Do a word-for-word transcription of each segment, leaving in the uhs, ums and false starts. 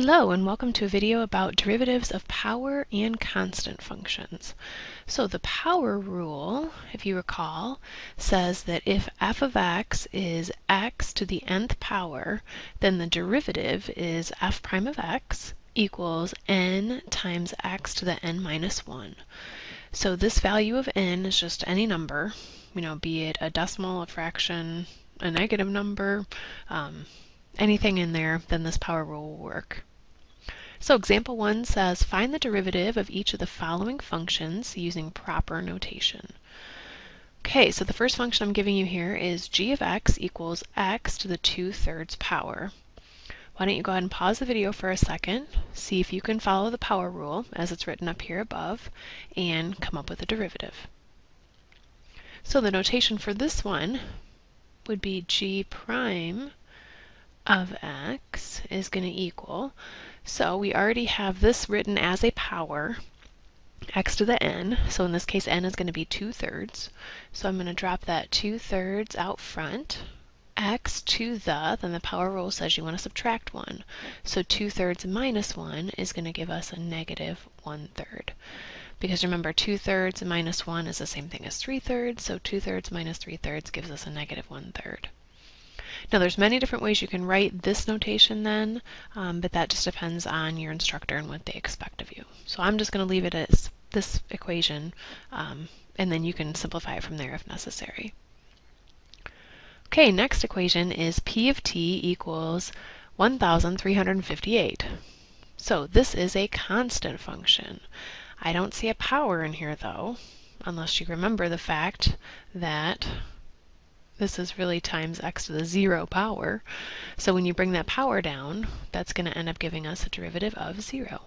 Hello and welcome to a video about derivatives of power and constant functions. So the power rule, if you recall, says that if f of x is x to the nth power, then the derivative is f prime of x equals n times x to the n minus one. So this value of n is just any number, you know, be it a decimal, a fraction, a negative number, um, anything in there, then this power rule will work. So example one says, find the derivative of each of the following functions using proper notation. Okay, so the first function I'm giving you here is g of x equals x to the two thirds power. Why don't you go ahead and pause the video for a second, see if you can follow the power rule as it's written up here above, and come up with a derivative. So the notation for this one would be g prime of x is going to equal, so we already have this written as a power, x to the n, so in this case n is going to be two thirds, so I'm going to drop that two thirds out front, x to the, then the power rule says you want to subtract one, so two thirds minus one is going to give us a negative one third. Because remember, two thirds minus one is the same thing as three thirds, so two thirds minus three thirds gives us a negative one third. Now there's many different ways you can write this notation then, um, but that just depends on your instructor and what they expect of you. So I'm just going to leave it as this equation, um, and then you can simplify it from there if necessary. Okay, next equation is p of t equals one thousand three hundred fifty-eight. So this is a constant function. I don't see a power in here though, unless you remember the fact that this is really times x to the zero power. So when you bring that power down, that's going to end up giving us a derivative of zero.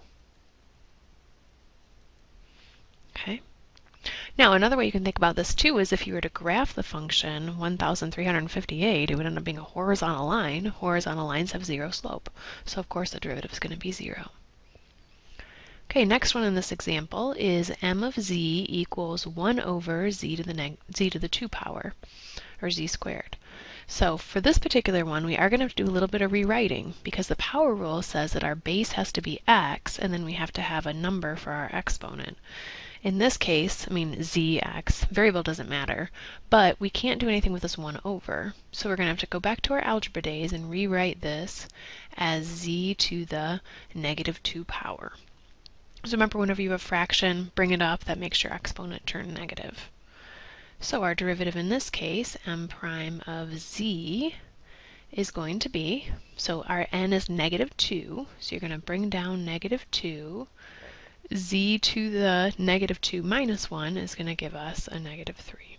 Okay. Now another way you can think about this too is if you were to graph the function one thousand three hundred fifty-eight, it would end up being a horizontal line. Horizontal lines have zero slope. So of course the derivative is going to be zero. Okay, next one in this example is m of z equals one over z to the neg z to the two power, or z squared. So for this particular one, we are going to have to do a little bit of rewriting because the power rule says that our base has to be x, and then we have to have a number for our exponent. In this case, I mean zx, variable doesn't matter, but we can't do anything with this one over. So we're going to have to go back to our algebra days and rewrite this as z to the negative two power. So remember, whenever you have a fraction, bring it up. That makes your exponent turn negative. So our derivative in this case, m prime of z, is going to be, so our n is negative two, so you're going to bring down negative two. Z to the negative two minus one is going to give us a negative three.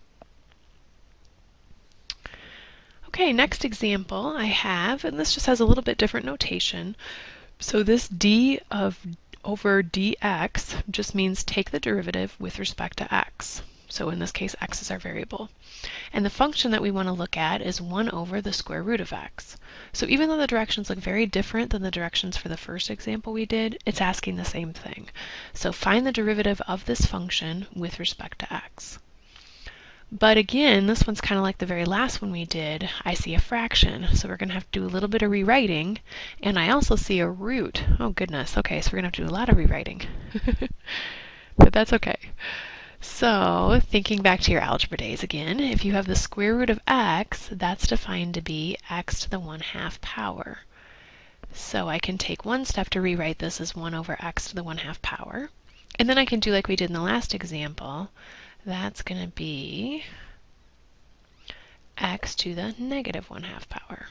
Okay, next example I have, and this just has a little bit different notation. So this d of over dx just means take the derivative with respect to x. So in this case, x is our variable. And the function that we want to look at is one over the square root of x. So even though the directions look very different than the directions for the first example we did, it's asking the same thing. So find the derivative of this function with respect to x. But again, this one's kind of like the very last one we did. I see a fraction, so we're going to have to do a little bit of rewriting. And I also see a root. Oh goodness, okay, so we're going to have to do a lot of rewriting. But that's okay. So thinking back to your algebra days again, if you have the square root of x, that's defined to be x to the one half power. So I can take one step to rewrite this as one over x to the one half power. And then I can do like we did in the last example. That's going to be x to the negative one half power.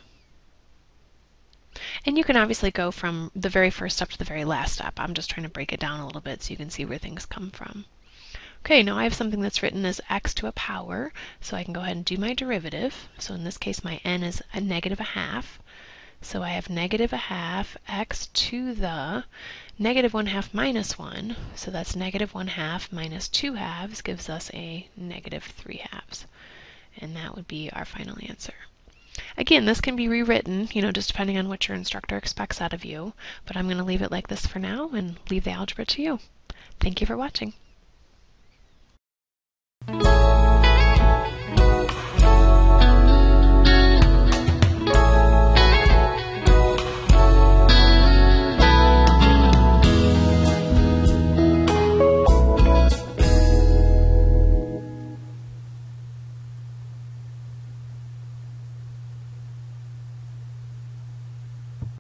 And you can obviously go from the very first step to the very last step. I'm just trying to break it down a little bit so you can see where things come from. Okay, now I have something that's written as x to a power, so I can go ahead and do my derivative. So in this case, my n is a negative a half. So I have negative a half x to the negative one half minus one. So that's negative one half minus two halves gives us a negative three halves. And that would be our final answer. Again, this can be rewritten, you know, just depending on what your instructor expects out of you. But I'm going to leave it like this for now and leave the algebra to you. Thank you for watching.